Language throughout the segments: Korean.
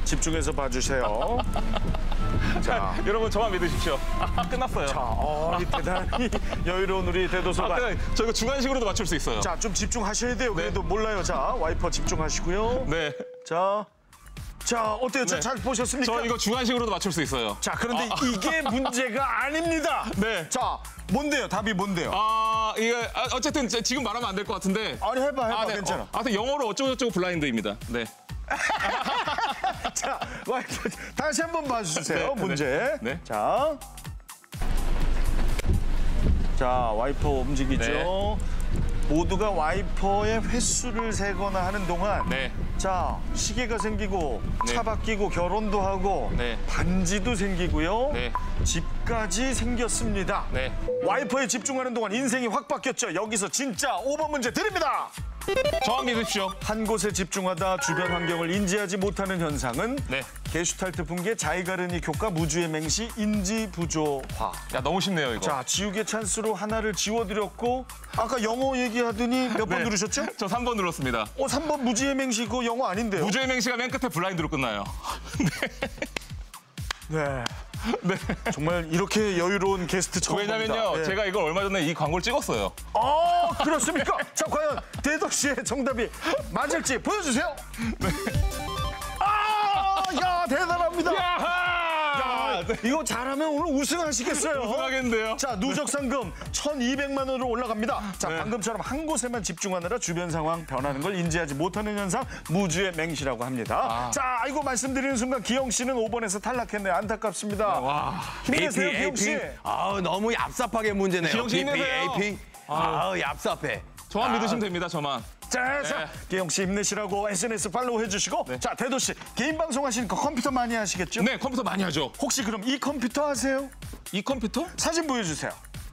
집중해서 봐주세요. 자, 여러분 저만 믿으십시오. 끝났어요. 자, 대단히 여유로운 우리 대도서관. 저 이거 주관식으로도 맞출 수 있어요. 자, 좀 집중하셔야 돼요. 그래도 몰라요. 자, 와이퍼 집중하시고요. 네. 자, 어때요? 네. 잘 보셨습니까? 저 이거 주관식으로도 맞출 수 있어요. 자, 그런데 이게 문제가 아닙니다. 네. 자, 뭔데요? 답이 뭔데요? 이게 어쨌든 지금 말하면 안 될 것 같은데. 아니, 해봐, 네. 괜찮아. 영어로 어쩌고저쩌고 블라인드입니다. 네. 자, 와이퍼 다시 한번 봐주세요. 네, 문제. 네. 자, 와이퍼 움직이죠. 네. 모두가 와이퍼의 횟수를 세거나 하는 동안 네. 자, 시계가 생기고 네. 차 바뀌고 결혼도 하고 네. 반지도 생기고요. 네. 집까지 생겼습니다. 네. 와이퍼에 집중하는 동안 인생이 확 바뀌었죠. 여기서 진짜 5번 문제 드립니다. 저만 믿으십시오. 한 곳에 집중하다 주변 환경을 인지하지 못하는 현상은 네. 게슈탈트 붕괴, 자이가르니 효과, 무주의 맹시, 인지 부조화. 야, 너무 쉽네요, 이거. 자, 지우개 찬스로 하나를 지워드렸고 아까 영어 얘기하더니 몇 번 네. 누르셨죠? 저 3번 눌렀습니다. 3번 무지의 맹시 그거 영어 아닌데요? 무주의 맹시가 맨 끝에 블라인드로 끝나요. 네. 정말 이렇게 여유로운 게스트 처음 왜냐면요, 봅니다. 네. 제가 이걸 얼마 전에 이 광고를 찍었어요. 그렇습니까? 자, 과연 대덕 씨의 정답이 맞을지 보여주세요. 네. 야, 대단합니다. 야하! 이거 잘하면 오늘 우승하시겠어요. 우승하겠는데요. 자, 누적 상금 1,200만 원으로 올라갑니다. 자, 네. 방금처럼 한 곳에만 집중하느라 주변 상황 변하는 걸 인지하지 못하는 현상 무주의 맹시라고 합니다. 자, 이거 말씀드리는 순간 기영 씨는 5번에서 탈락했네요. 안타깝습니다. 와. 힘내세요, 기영 씨. 너무 얍삽하게 문제네요. 기영 씨 힘내세요. AP. 얍삽해. 저만 믿으시면 됩니다, 저만. 자, 네. 기영 씨 힘내시라고 SNS 팔로우 해주시고 자, 대도 씨 개인 방송 하시니까 컴퓨터 많이 하시겠죠? 네, 컴퓨터 많이 하죠. 혹시 그럼 이 컴퓨터 하세요? 이 컴퓨터? 사진 보여주세요.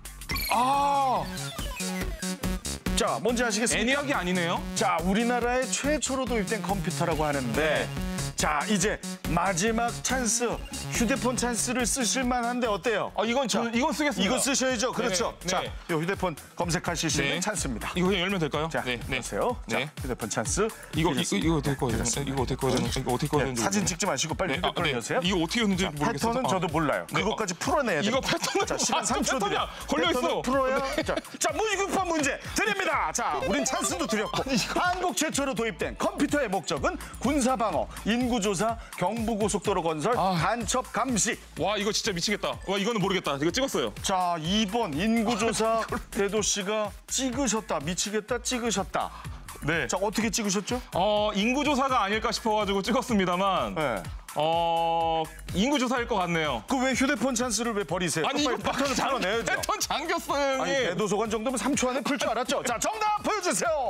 자, 뭔지 아시겠습니까? 애니악이 아니네요. 자, 우리나라의 최초로 도입된 컴퓨터라고 하는데 자, 이제 마지막 찬스, 휴대폰 찬스를 쓰실 만한데 어때요? 이건 쓰겠습니다. 이거 쓰셔야죠. 그렇죠. 네, 자, 네. 요 휴대폰 검색하실 수 있는 네. 찬스입니다. 이거 그냥 열면 될까요? 자, 보세요. 네. 자, 휴대폰 찬스. 이거 어떻게 꺼야 되는 이거 어떻게 꺼야 되는 이거 어떻게 꺼야 되는지 사진 찍지 마시고 빨리 휴대폰을 여세요. 이거 어떻게 했는지 모르겠어요. 패턴은 저도 몰라요. 그것까지 풀어내야 돼요. 이거 패턴은 자, 시간 3초 드려. 패턴이야. 걸려 있어. 풀어야. 자, 무지급한 문제 드립니다. 자, 우린 찬스도 드렸고 한국 최초로 도입된 컴퓨터의 목적은 군사 방어, 인구 조사, 경부고속도로 건설, 간첩 감시. 와, 이거 진짜 미치겠다. 와, 이거는 모르겠다. 이거 찍었어요. 자, 2번 인구 조사 대도 씨가 찍으셨다. 미치겠다 찍으셨다. 네. 자, 어떻게 찍으셨죠? 인구 조사가 아닐까 싶어가지고 찍었습니다만. 네. 인구 조사일 것 같네요. 그 왜 휴대폰 찬스를 왜 버리세요? 아니, 이거 패턴을 풀어내야죠. 패턴 잠겼어요, 형님. 아니, 대도서관 정도면 3초 안에 풀 줄 알았죠? 자, 정답 보여주세요.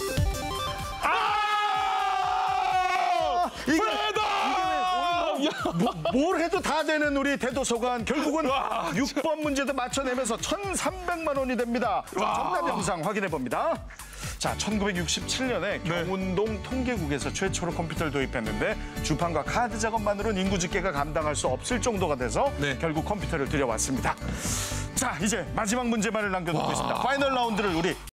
뭘 해도 다 되는 우리 대도서관 결국은 6번 문제도 맞춰내면서 1,300만 원이 됩니다. 자, 정답 영상 확인해 봅니다. 자, 1967년에 경운동 통계국에서 최초로 컴퓨터를 도입했는데 주판과 카드 작업만으로는 인구 집계가 감당할 수 없을 정도가 돼서 결국 컴퓨터를 들여왔습니다. 자, 이제 마지막 문제만을 남겨두고 있습니다. 파이널 라운드를 우리